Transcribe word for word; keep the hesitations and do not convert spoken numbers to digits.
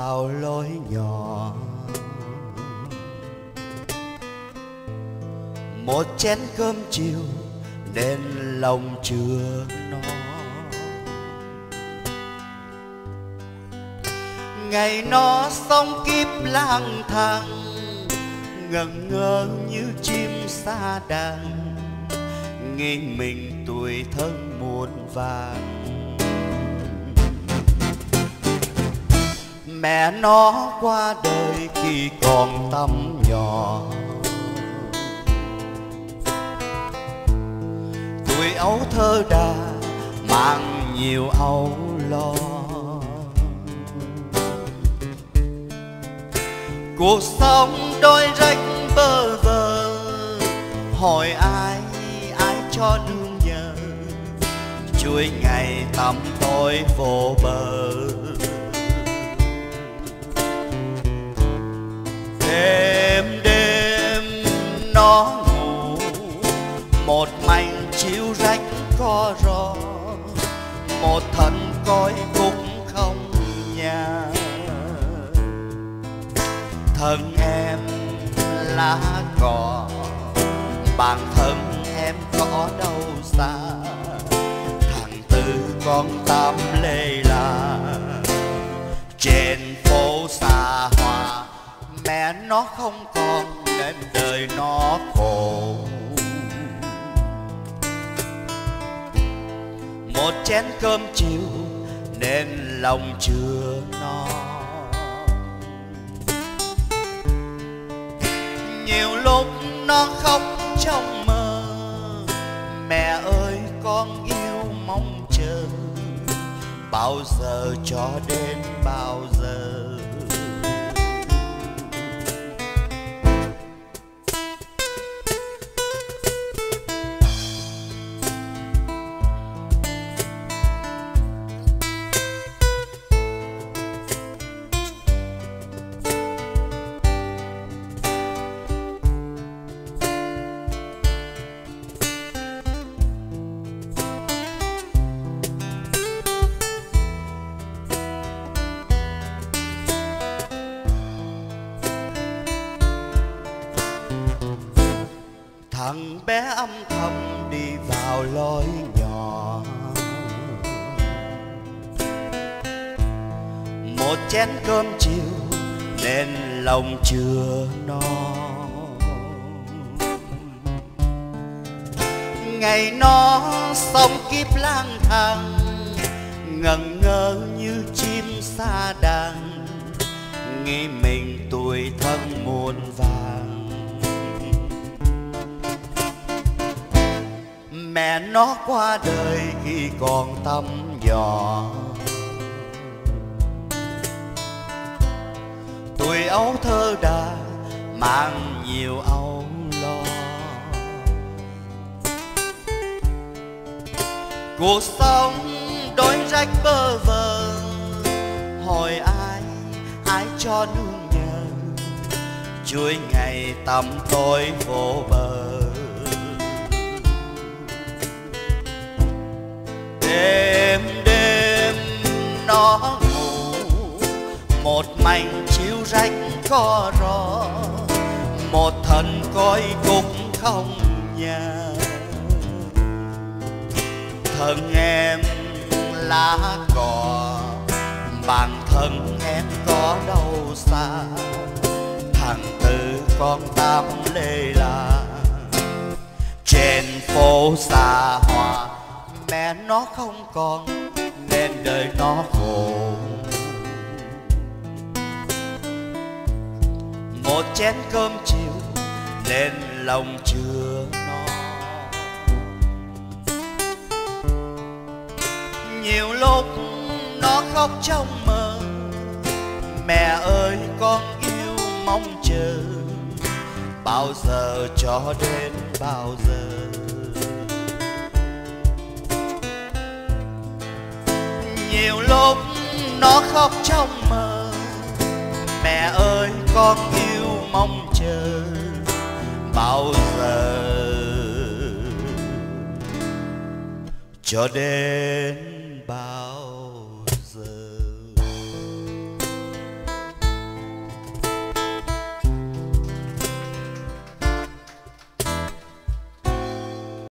vào lối nhỏ. Một chén cơm chiều nên lòng chưa no. Ngày nó sống kiếp lang thang, ngẩn ngơ như chim sa đàn, nghĩ mình tuổi thân muôn vàn. Mẹ nó qua đời khi còn tấm nhỏ, tuổi ấu thơ đà mang nhiều âu lo. Cuộc sống đôi rách bơ vơ, hỏi ai ai cho nương nhờ, chuỗi ngày tăm tối vô bờ. Đêm đêm nó ngủ một mảnh chiếu rách co ro, một thân coi cũng không nhà. Thân em lá cỏ, bản thân em có đâu xa. Thằng Tư con Tám lê la, trên phố xa hoa. Mẹ nó không còn nên đời nó khổ. Một chén cơm chiều nên lòng chưa no. Nhiều lúc nó khóc trong mơ, mẹ ơi con yêu mong chờ. Bao giờ cho đến bao giờ. Thằng bé âm thầm đi vào lối nhỏ, một chén cơm chiều nên lòng chưa no. Ngày nó sống kiếp lang thang, ngẩn ngơ như chim sa đàn, nghĩ mình tuổi thân muôn vàn. Mẹ nó qua đời khi còn tấm nhỏ, tuổi ấu thơ đà mang nhiều âu lo. Cuộc sống đôi rách bơ vơ, hỏi ai ai cho nương nhờ, chuỗi ngày tăm tối vô bờ. Đêm đêm nó ngủ một mảnh chiếu rách co ro, một thân coi cũng không nhà. Thân em lá cỏ, bản thân em có đâu xa. Thằng Tư con Tám lê la, trên phố xa hoa. Mẹ nó không còn nên đời nó khổ. Một chén cơm chiều nên lòng chưa no. Nhiều lúc nó khóc trong mơ, mẹ ơi con yêu mong chờ. Bao giờ cho đến bao giờ. Nhiều lúc nó khóc trong mơ, mẹ ơi con yêu mong chờ. Bao giờ cho đến bao